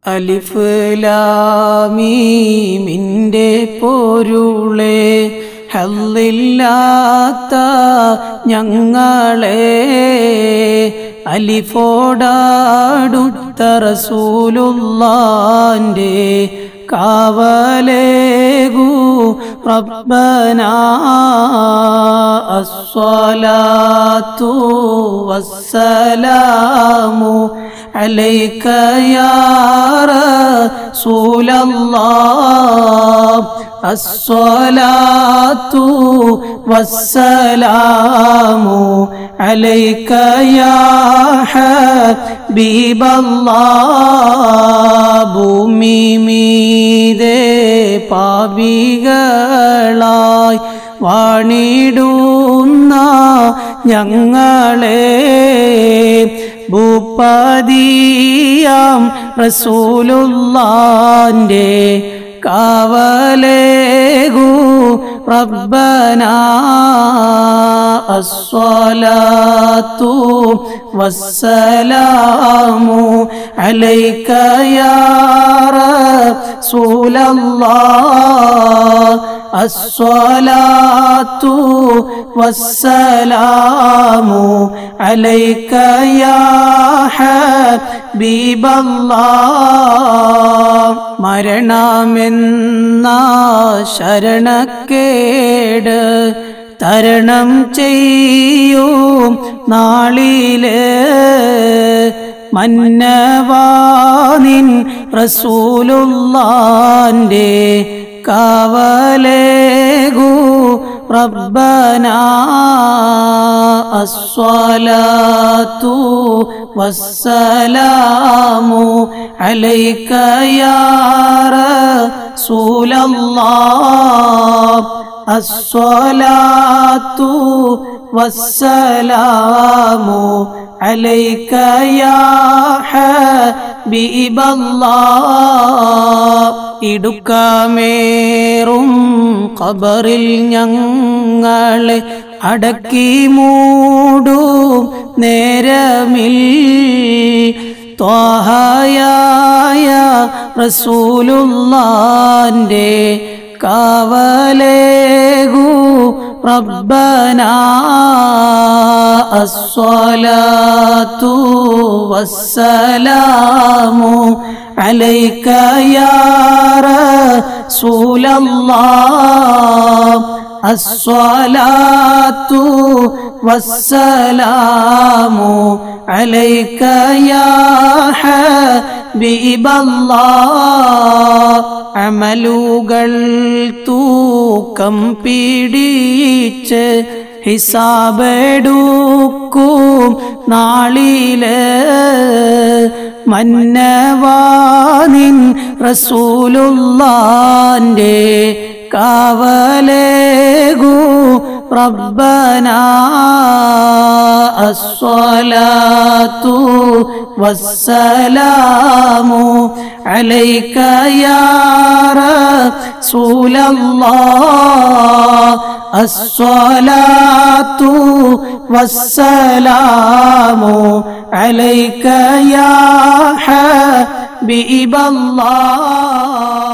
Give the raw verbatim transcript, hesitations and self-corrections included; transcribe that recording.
അലിഫ് ലാം മീമിന്റെ പൊരുളെ ഹല്ലില്ലാത്ത ഞങ്ങളെ അലിഫോടാടുത്ത റസൂലുള്ളാന്റെ കാവലേകു റബ്ബനാ അസ്സലാത്തു വസ്സലാമു അലൈക യാ റസൂലല്ലാഹ് അസ്സലാത്തു വസ്സലാമു അലൈക യാ ഹബീബല്ലാഹ് ഭൂമി മീതെ പാപികളായി വാണിടുന്ന ഞങ്ങളെ ഭൂപതിയാം റസൂലുള്ളാന്റെ കാവലേകു റബ്ബനാ അസ്സലാത്തു വസ്സലാമു അലൈക യാ റസൂലല്ലാഹ് അസ്സലാത്തു വസ്സലാമു അലൈക യാ ഹബീബല്ലാഹ് മരണമെന്ന ശരണക്കേട് തരണം ചെയ്യും നാളിലെ മന്നവാനിൻ റസൂലുള്ളാന്റെ കാവലേകു റബ്ബനാ അസ്സലാത്തു വസ്സലാമു അലൈക യാ റസൂലല്ലാഹ് അസ്സലാത്തു വസ്സലാമു അലൈക യാ ഹബീബല്ലാഹ് ഇടുക്കമേറും ഖബറിൽ ഞങ്ങളെ അടക്കി മൂടും നേരമിൽ ത്വാഹയായ റസൂലുള്ളാന്റെ കാവലേകു റബ്ബനാ അസ്സലാത്തു വസ്സലാമു അലൈക യാ റസൂലല്ലാഹ് അസ്സലാത്തു വസ്സലാമു അലൈക യാ ഹബീബല്ലാഹ് അമലുകൾ തൂക്കം പിടിച്ച് ഹിസാബെടുക്കും നാളിലെ മന്നവാനിൻ റസൂലുള്ളാന്റെ കാവലേകു റബ്ബനാ അസ്സലാത്തു വസ്സലാമു അലൈക യാ റസൂലല്ലാഹ് അസ്സലാത്തു വസ്സലാമു അലൈക യാ ഹബീബല്ലാഹ്